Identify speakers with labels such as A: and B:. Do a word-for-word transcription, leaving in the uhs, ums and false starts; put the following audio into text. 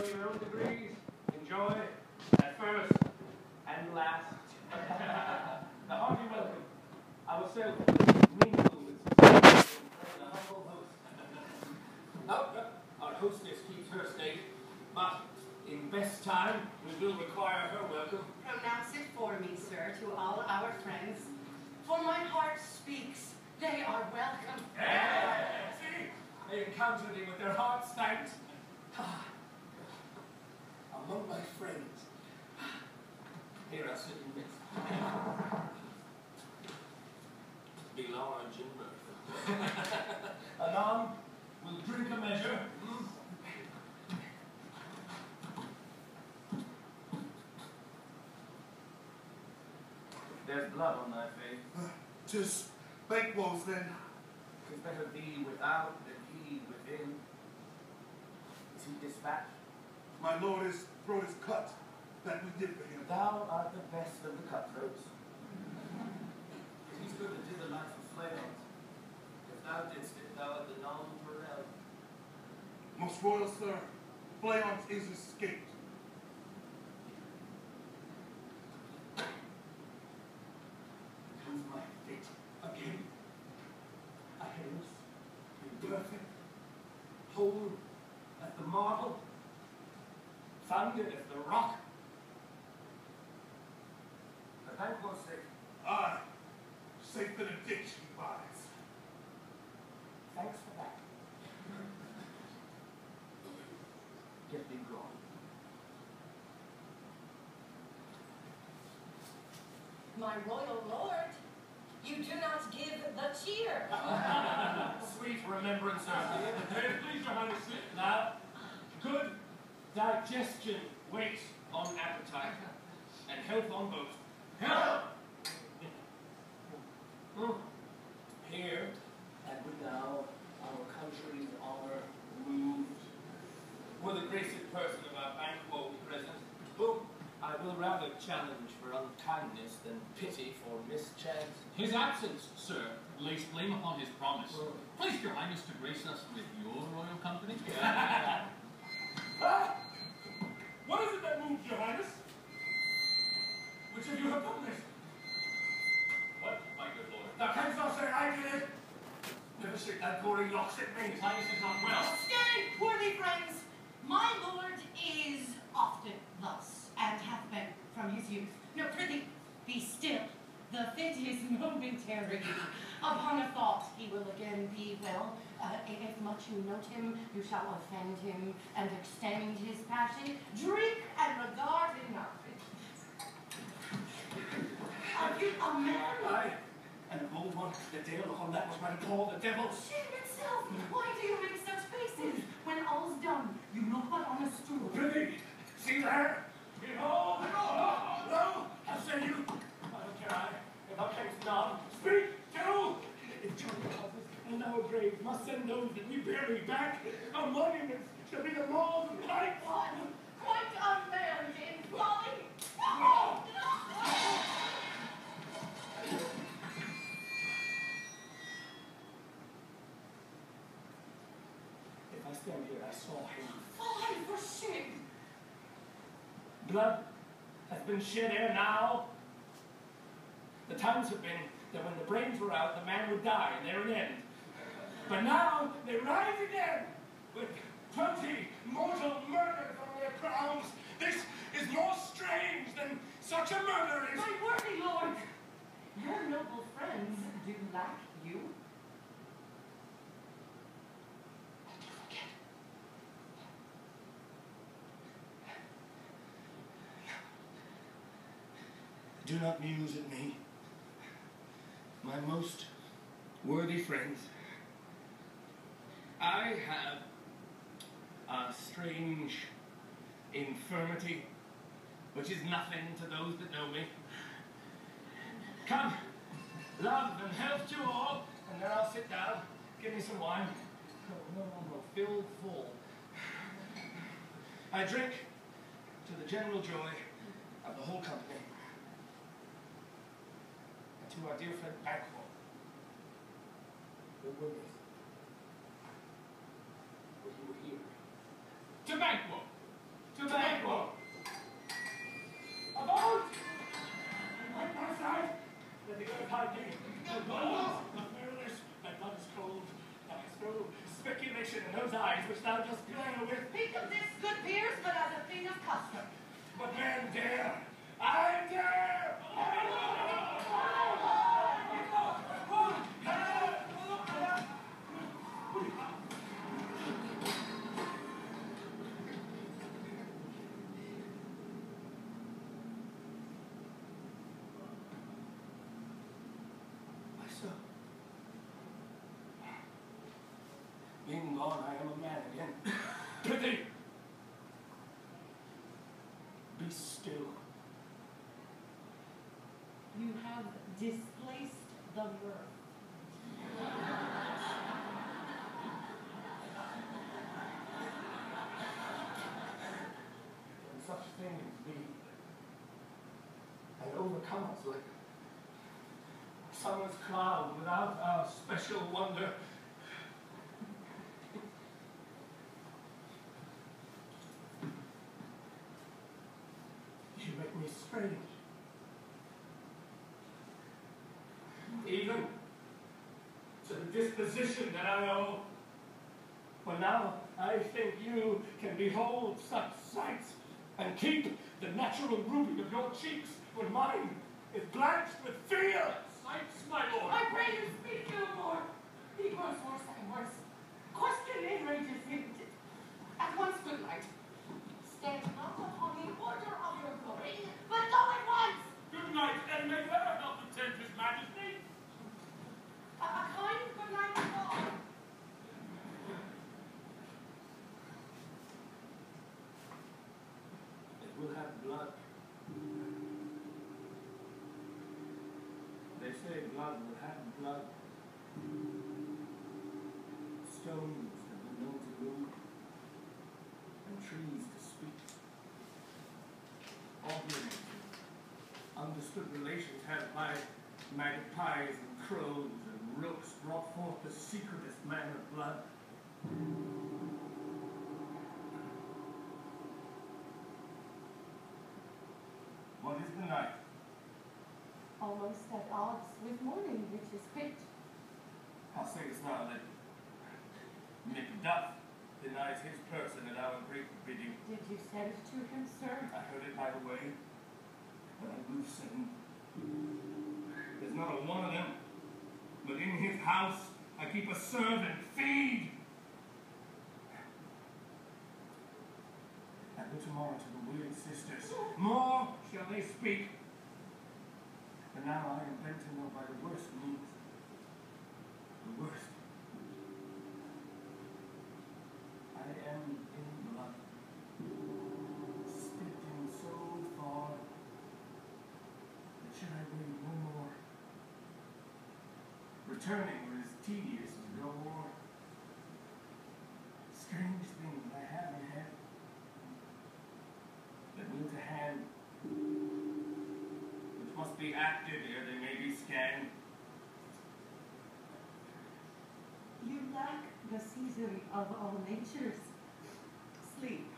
A: Enjoy your own degrees. Enjoy at first and last. A hearty welcome. Ourselves mingle with society and a humble host. Oh, our hostess keeps her state, but in best time we will require her welcome.
B: Pronounce it for me, sir, to all our friends. For my heart speaks, they are welcome.
A: Yeah. See, they encounter thee with their hearts thanked.
C: Ah, among my friends,
A: Here I sit in midst. Be large in birth. Anon, we'll drink a measure. Mm. There's blood on thy face.
C: uh, tis Banquo's then.
A: Tis better thee without than he within. Is he dispatched?
C: My lord, his throat is cut, that we did for him.
A: Thou art the best of the cutthroats. He's good that did the life of Flaons. If thou didst it, thou art the non-Morel.
C: Most royal sir, Fleance is escaped.
A: Comes my fate again. A hairless, imperfect, whole as the marble, founded as the rock. For Banquo's sake,
C: Aye, safe than a ditch he lies.
A: thanks for that. Get thee gone.
B: My royal lord, you do not give the cheer.
A: Sweet remembrancer. Please, your highness. Now, good digestion waits on appetite, and health on both. Health! Mm. Here, at Budao, our country's honor moved, were the graced person of our Banquo present, whom I will rather challenge for unkindness than pity for mischance.
D: His absence, sir, lays blame upon his promise. Please, your highness, to grace us with your royal company.
C: Ah! What is it that moves your highness? Which of you have done this?
D: What, my good lord?
C: Thou canst not say I did it. Never shake that gory locks at me.
D: His highness is not well.
B: Stay, worthy friends. My lord is often thus, and hath been from his youth. No, prithee, be still. The fit is momentary. Upon a thought, he will again be well. Uh, if much you note him, you shall offend him and extend his passion. Drink and regard him not. Are you a man?
A: Aye, and an old one, the devil upon that was what I call the devil.
B: Shame itself! Why do you make such faces? When all's done, you look but on a stool.
A: Prithee, see there? Behold! No, no, I say you. I don't care, I. If thou canst not, speak, do! If Johnny causes and our graves must send those that we bury back, our monuments shall be the malls of light.
B: What? Quite unmarried in folly?
A: No! If I stand here, I saw him.
B: Fly for shame!
A: Blood has been shed ere now. The times have been that when the brains were out, the man would die, and there an end. But now they rise again with twenty mortal murders on their crowns. This is more strange than such a murder is.
B: My worthy lord! Your noble friends do lack you.
A: Do not muse at me, my most worthy friends. I have a strange infirmity, which is nothing to those that know me. Come, love and health to all, and then I'll sit down. Give me some wine. No, no, no, no, fill full. I drink to the general joy of the whole company. To our dear friend Banquo. Where were they? Were you here?
D: To Banquo.
A: man dare. I dare. Being gone, I am a man again. Prithee, be still.
B: You have displaced the mirth.
A: When such things be, and overcome us like a summer's cloud without our special wonder. You make me strange. Even to the disposition that I owe. For now, I think you can behold such sights and keep the natural ruby of your cheeks when mine is blanched with fear.
C: Sights, my lord.
B: I pray you speak no more. He grows worse and worse. Question enrages him. At once, good night. Stand not upon the order of your glory, but go at once.
C: Good night, and may God help attend his majesty.
B: A, a kind good night to all.
A: It will have blood. They say blood will have blood. Stones have been known to move, and trees to speak. Arguments, understood relations had by magpies and crows and rooks brought forth the secretest manner of blood. What is the night?
B: Almost at odds with morning, which is pitch.
A: How sayest thou that Macduff denies his person at our great bidding?
B: Did you send it to him, sir?
A: I heard it by the way, but I will send. There's not a one of them, but in his house I keep a servant, feed. I go tomorrow to the weird sisters. More shall they speak. But now I am bent to know by the worst means. The worst. I am in blood, steeped in so far that should I wait no more, returning were as tedious as gore. Strange things I have in head that will to hand, which must be acted ere they may be scanned.
B: You lack the season of all natures. Sleep.